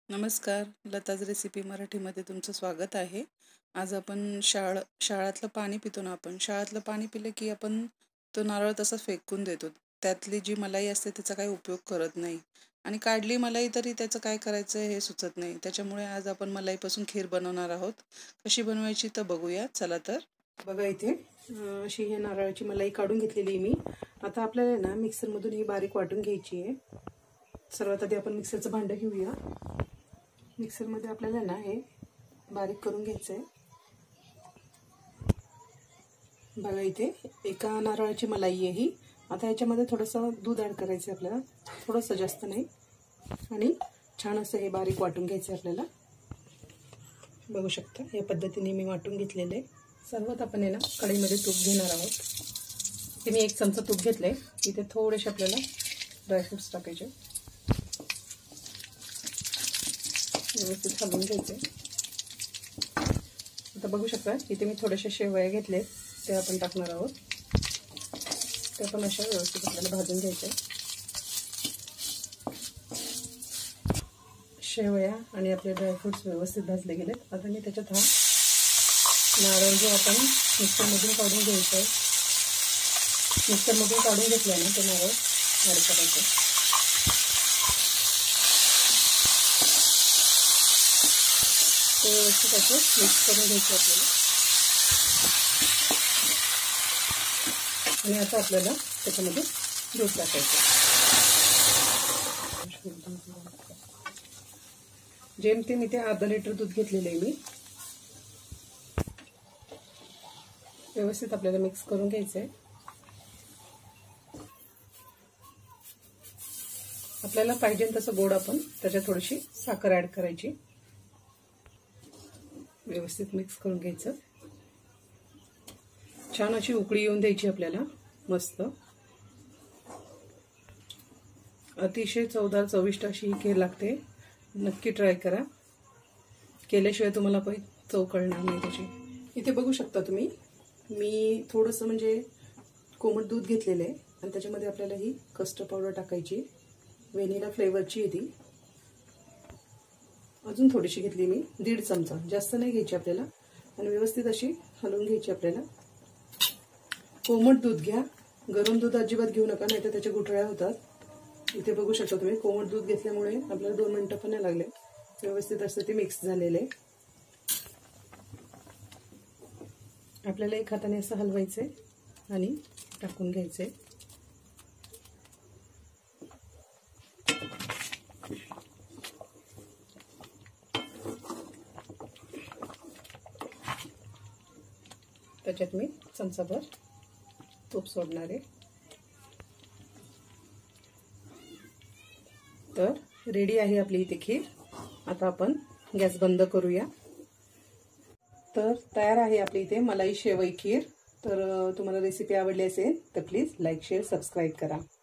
नमस्कार, लताज रेसिपी मराठीमध्ये तुमचं स्वागत आहे. आज आपण शाळातलं पाणी पितो ना. आपण शाळातलं पाणी पिलं की आपण तो नारळ तसा फेकून देतो. त्यातली जी मलाई असते त्याचा काही उपयोग करत नाही आणि काढली मलाई तरी त्याचं काय करायचं हे सुचत नाही. त्याच्यामुळे आज आपण मलाईपासून खीर बनवणार आहोत. कशी बनवायची तर बघूया. चला तर. बघा इथे अशी ही नारळाची मलाई काढून घेतलेली मी. आता आपल्याला ना मिक्सरमधून ही बारीक वाटून घ्यायची आहे. सर्वात आधी आपण मिक्सरचं भांडं घेऊया. मिक्सरमध्ये आपल्याला ना हे बारीक करून घ्यायचं आहे. बघा इथे एका नारळाची मलाई आहे ही. आता याच्यामध्ये थोडंसं दूध ॲड करायचं आहे आपल्याला, थोडंसं जास्त नाही, आणि छान असं हे बारीक वाटून घ्यायचं आहे आपल्याला. बघू शकता या पद्धतीने मी वाटून घेतलेलं आहे. सर्वात आपण आहे ना कढईमध्ये तूप घेणार आहोत. इथे मी 1 चमचा तूप घेतलं आहे. इथे थोडेसे आपल्याला ड्रायफ्रुट्स टाकायचे, व्यवस्थित हलवून घ्यायचे. आता बघू शकता इथे मी थोडेसे शेवया घेतले, ते आपण टाकणार आहोत. ते पण अशा व्यवस्थित आपल्याला भाजून घ्यायचे. शेवया आणि आपले ड्रायफ्रुट्स व्यवस्थित भाजले गेलेत. आता मी त्याच्यात हा नारळ जो आपण मिक्सरमधून काढून घ्यायचा आहे, मिक्सरमधून काढून घेतला ना ते नारळ ॲड करायचं. ते व्यवस्थित असं मिक्स करून घ्यायचं आपल्याला. आणि आता आपल्याला त्याच्यामध्ये दूध टाकायचं. जेमतेम इथे अर्धा लिटर दूध घेतलेलं आहे मी. व्यवस्थित आपल्याला मिक्स करून घ्यायचं आहे. आपल्याला पाहिजे तसं गोड आपण त्याच्यात थोडीशी साखर ॲड करायची. व्यवस्थित मिक्स करून घ्यायचं. छान अशी उकळी येऊन द्यायची आपल्याला मस्त. अतिशय चवदार चविष्ट अशी ही खीर लागते. नक्की ट्राय करा. केल्याशिवाय तुम्हाला काही चव कळणार नाही त्याची. इथे बघू शकता तुम्ही, मी थोडंसं म्हणजे कोमट दूध घेतलेलं आहे आणि त्याच्यामध्ये आपल्याला ही कस्टर्ड पावडर टाकायची. व्हॅनिला फ्लेवरची आहे ती. अजून थोडीशी घेतली मी, 1.5 चमचा, जास्त नाही घ्यायची आपल्याला. आणि व्यवस्थित अशी हलवून घ्यायची आपल्याला. कोमट दूध घ्या, गरम दूध अजिबात घेऊ नका, नाही तर त्याच्या गुठळ्या होतात. इथे बघू शकता तुम्ही, कोमट दूध घेतल्यामुळे आपल्याला 2 मिनिटं पण नाही लागले. व्यवस्थित असं ते मिक्स झालेलं आहे. आपल्याला एक हाताने असं हलवायचंय आणि टाकून घ्यायचंय. त्याच्यात मी चमचाभर तूप सोडणार आहे. तर रेडी आहे आपली इथे खीर. आता आपण गॅस बंद करूया. तर तयार आहे आपली इथे मलाई शेवई खीर. तर तुम्हाला रेसिपी आवडली असेल तर प्लीज लाईक, शेअर, सबस्क्राईब करा.